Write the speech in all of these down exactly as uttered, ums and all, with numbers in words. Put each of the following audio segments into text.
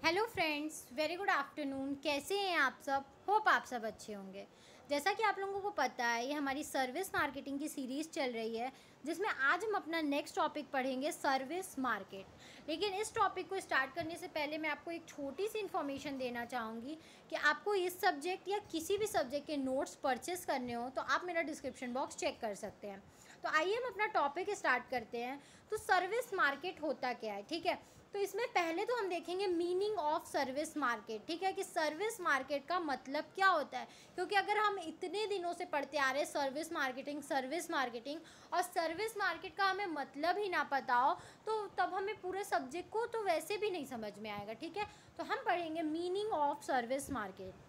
Hello friends, very good afternoon. कैसे हैं आप सब? होप आप सब अच्छे होंगे। जैसा कि आप लोगों को पता है, ये हमारी सर्विस मार्केटिंग की सीरीज़ चल रही है, जिसमें आज हम अपना नेक्स्ट टॉपिक पढ़ेंगे, सर्विस मार्केट। लेकिन इस टॉपिक को स्टार्ट करने से पहले मैं आपको एक छोटी सी इन्फॉर्मेशन देना चाहूँगी कि आपको इस सब्जेक्ट या किसी भी सब्जेक्ट के नोट्स परचेस करने हो तो आप मेरा डिस्क्रिप्शन बॉक्स चेक कर सकते हैं। तो आइए हम अपना टॉपिक स्टार्ट करते हैं। तो सर्विस मार्केट होता क्या है, ठीक है। तो इसमें पहले तो हम देखेंगे मीनिंग ऑफ सर्विस मार्केट, ठीक है, कि सर्विस मार्केट का मतलब क्या होता है। क्योंकि अगर हम इतने दिनों से पढ़ते आ रहे हैं सर्विस मार्केटिंग सर्विस मार्केटिंग और सर्विस मार्केट का हमें मतलब ही ना पता हो, तो तब हमें पूरे सब्जेक्ट को तो वैसे भी नहीं समझ में आएगा, ठीक है। तो हम पढ़ेंगे meaning of service market.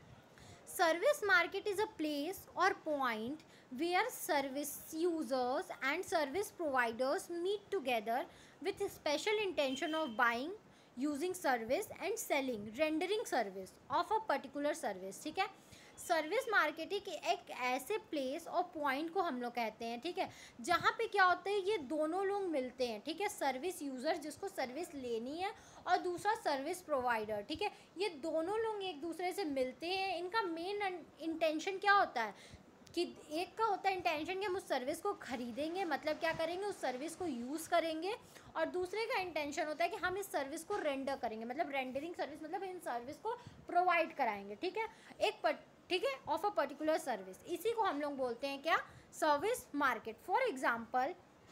Service market is a place or point where service users and service providers meet together with a special intention of buying, using service and selling, rendering service of a particular service, ठीक है। Service marketing एक ऐसे place और point को हम लोग कहते हैं, ठीक है, जहाँ पे क्या होता है, ये दोनों लोग मिलते हैं, ठीक है। सर्विस यूज़र जिसको सर्विस लेनी है और दूसरा सर्विस प्रोवाइडर, ठीक है, ये दोनों लोग एक दूसरे से मिलते हैं। इनका मेन इंटेंशन क्या होता है कि एक का होता है इंटेंशन कि हम उस सर्विस को ख़रीदेंगे, मतलब क्या करेंगे, उस सर्विस को यूज़ करेंगे। और दूसरे का इंटेंशन होता है कि हम इस सर्विस को रेंडर करेंगे, मतलब रेंडरिंग सर्विस, मतलब इन सर्विस को प्रोवाइड कराएंगे, ठीक है, एक पट ठीक है, ऑफ अ पर्टिकुलर सर्विस। इसी को हम लोग बोलते हैं क्या, service market. For example,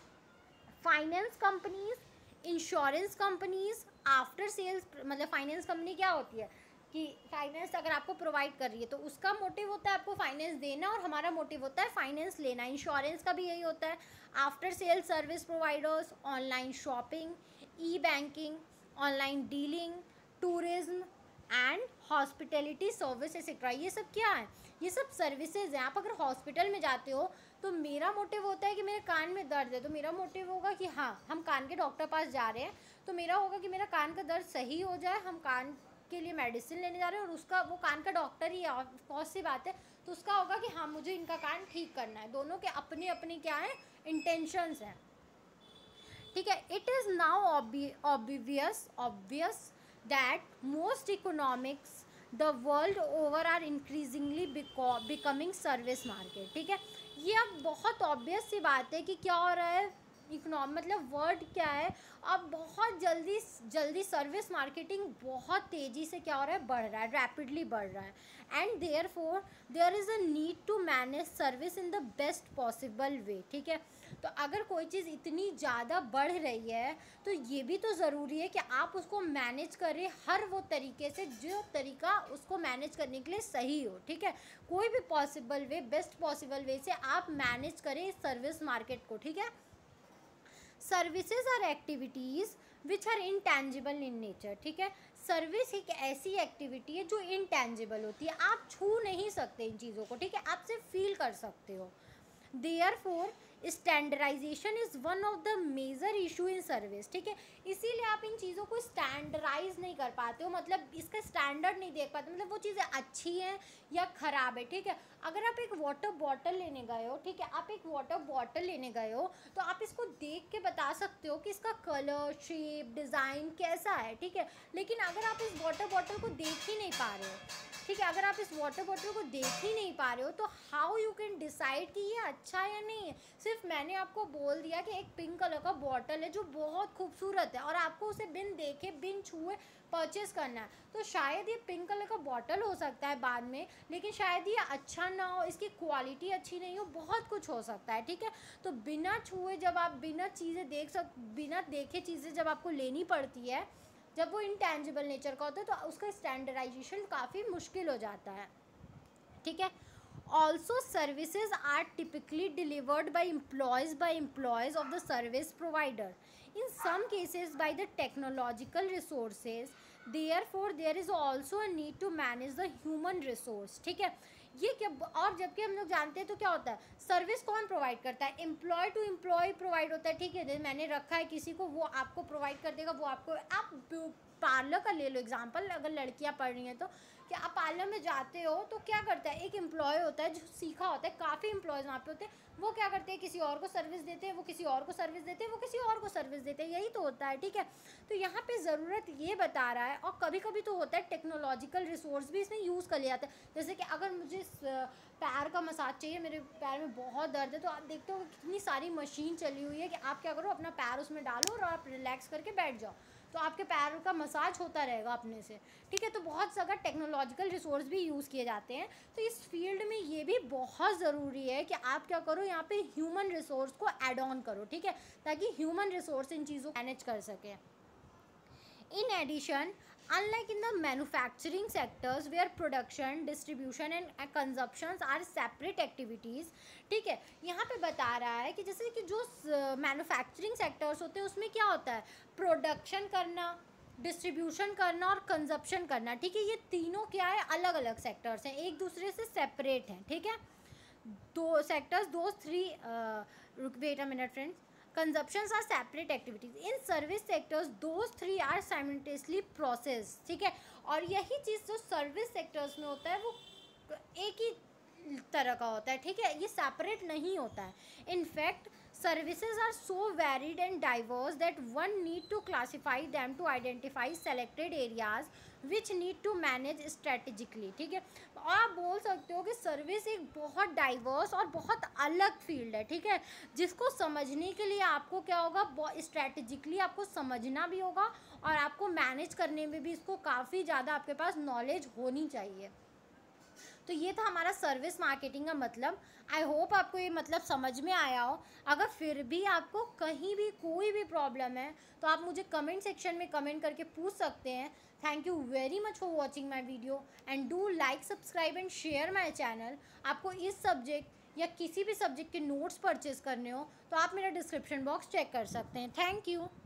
finance companies, insurance companies, after sales, मतलब फाइनेंस कंपनी क्या होती है कि फाइनेंस अगर आपको प्रोवाइड कर रही है तो उसका मोटिव होता है आपको फाइनेंस देना और हमारा मोटिव होता है फाइनेंस लेना। इंश्योरेंस का भी यही होता है। After sale service providers, online shopping, e banking, online dealing, tourism and hospitality service etcetera, ये सब क्या है, ये सब सर्विसेज हैं। आप अगर हॉस्पिटल में जाते हो तो मेरा मोटिव होता है कि मेरे कान में दर्द है, तो मेरा मोटिव होगा कि हाँ हम कान के डॉक्टर पास जा रहे हैं, तो मेरा होगा कि मेरा कान का दर्द सही हो जाए, हम कान के लिए मेडिसिन लेने जा रहे हैं और उसका वो कान का डॉक्टर ही है, कौन सी बात है, तो उसका होगा कि हाँ मुझे इनका कान ठीक करना है। दोनों के अपने अपने क्या है, इंटेंशंस हैं, ठीक है। It is now obvious obvious that most economics the world over are increasingly becoming service market, ठीक है। ये अब बहुत ऑब्वियस सी बात है कि क्या हो रहा है, इकोनॉम मतलब वर्ड क्या है, अब बहुत जल्दी जल्दी सर्विस मार्केटिंग बहुत तेज़ी से क्या हो रहा है, बढ़ रहा है, रैपिडली बढ़ रहा है। And therefore there is a need to manage service in the best possible way, ठीक है। तो अगर कोई चीज़ इतनी ज़्यादा बढ़ रही है तो ये भी तो ज़रूरी है कि आप उसको मैनेज करें हर वो तरीके से जो तरीका उसको मैनेज करने के लिए सही हो, ठीक है। कोई भी possible way, best possible way से आप मैनेज करें इस सर्विस मार्केट को, ठीक है। Services are activities which are intangible in nature, ठीक है। सर्विस एक ऐसी एक्टिविटी है जो इनटैंजिबल होती है, आप छू नहीं सकते इन चीज़ों को, ठीक है, आप सिर्फ फील कर सकते हो। Therefore standardization is one of the major issue in service, ठीक है। इसीलिए आप इन चीज़ों को स्टैंडर्डाइज नहीं कर पाते हो, मतलब इसका स्टैंडर्ड नहीं देख पाते, मतलब वो चीज़ें अच्छी हैं या ख़राब है, ठीक है। अगर आप एक वाटर बॉटल लेने गए हो, ठीक है, आप एक वाटर बॉटल लेने गए हो तो आप इसको देख के बता सकते हो कि इसका कलर, शेप, डिज़ाइन कैसा है, ठीक है। लेकिन अगर आप इस वाटर बॉटल को देख ही नहीं पा रहे हो, ठीक है, अगर आप इस वाटर बॉटल को देख ही नहीं पा रहे हो तो हाउ यू कैन डिसाइड कि ये अच्छा है या नहीं है। सिर्फ मैंने आपको बोल दिया कि एक पिंक कलर का बॉटल है जो बहुत खूबसूरत है और आपको उसे बिन देखे बिन छुए परचेस करना है, तो शायद ये पिंक कलर का बॉटल हो सकता है बाद में, लेकिन शायद ये अच्छा ना हो, इसकी क्वालिटी अच्छी नहीं हो, बहुत कुछ हो सकता है, ठीक है। तो बिना छुए जब आप बिना चीज़ें देख सक बिना देखे चीज़ें जब आपको लेनी पड़ती है, जब वो इनटैंजिबल नेचर का होता है, तो उसका स्टैंडर्डाइजेशन काफ़ी मुश्किल हो जाता है, ठीक है। Also services are typically delivered by employees by employees of the service provider, in some cases by the technological resources, therefore there is also a need to manage the human resource, ठीक है। ये क्या, और जबकि हम लोग जानते हैं तो क्या होता है, सर्विस कौन प्रोवाइड करता है, एम्प्लॉय टू एम्प्लॉय प्रोवाइड होता है, ठीक है। मैंने रखा है किसी को, वो आपको प्रोवाइड कर देगा, वो आपको, आप पार्लर का ले लो एग्जांपल, अगर लड़कियां पढ़ रही हैं तो कि आप पार्लर में जाते हो तो क्या करता है, एक एम्प्लॉय होता है जो सीखा होता है, काफ़ी एम्प्लॉयज़ वहाँ पे होते हैं, वो क्या करते हैं, किसी और को सर्विस देते हैं, वो किसी और को सर्विस देते हैं, वो किसी और को सर्विस देते हैं, यही तो होता है, ठीक है। तो यहाँ पे ज़रूरत ये बता रहा है, और कभी कभी तो होता है टेक्नोलॉजिकल रिसोर्स भी इसमें यूज़ कर लिया जाता है। जैसे कि अगर मुझे पैर का मसाज चाहिए, मेरे पैर में बहुत दर्द है, तो आप देखते हो कितनी सारी मशीन चली हुई है कि आप क्या करो, अपना पैर उसमें डालो और आप रिलैक्स करके बैठ जाओ, तो आपके पैर का मसाज होता रहेगा अपने से, ठीक है। तो बहुत ज़्यादा टेक्नोलॉजिकल रिसोर्स भी यूज़ किए जाते हैं। तो इस फील्ड में ये भी बहुत ज़रूरी है कि आप क्या करो, यहाँ पे ह्यूमन रिसोर्स को ऐड ऑन करो, ठीक है, ताकि ह्यूमन रिसोर्स इन चीज़ों को मैनेज कर सके। In addition, unlike in the manufacturing sectors where production, distribution and consumptions are separate activities, ठीक है, यहाँ पे बता रहा है कि जैसे कि जो मैन्युफैक्चरिंग सेक्टर्स होते हैं उसमें क्या होता है, प्रोडक्शन करना, डिस्ट्रीब्यूशन करना और कंजप्शन करना, ठीक है। ये तीनों क्या है, अलग अलग सेक्टर्स हैं, एक दूसरे से सेपरेट हैं, ठीक है। दो सेक्टर्स, दो three wait a minute friends, consumptions are separate activities in service sectors, those three are simultaneously processed, ठीक है। और यही चीज़ जो सर्विस सेक्टर्स में होता है वो एक ही तरह का होता है, ठीक है, ये सेपरेट नहीं होता है। In fact services are so varied and diverse that one need to classify them to identify selected areas which need to manage strategically, ठीक है। और आप बोल सकते हो कि सर्विस एक बहुत डाइवर्स और बहुत अलग फील्ड है, ठीक है, जिसको समझने के लिए आपको क्या होगा, स्ट्रैटेजिकली आपको समझना भी होगा और आपको मैनेज करने में भी इसको काफ़ी ज़्यादा आपके पास नॉलेज होनी चाहिए। तो ये था हमारा सर्विस मार्केटिंग का मतलब। आई होप आपको ये मतलब समझ में आया हो। अगर फिर भी आपको कहीं भी कोई भी प्रॉब्लम है तो आप मुझे कमेंट सेक्शन में कमेंट करके पूछ सकते हैं। Thank you very much for watching my video and do like, subscribe and share my channel. आपको इस सब्जेक्ट या किसी भी सब्जेक्ट के नोट्स परचेज करने हो तो आप मेरा डिस्क्रिप्शन बॉक्स चेक कर सकते हैं। Thank you.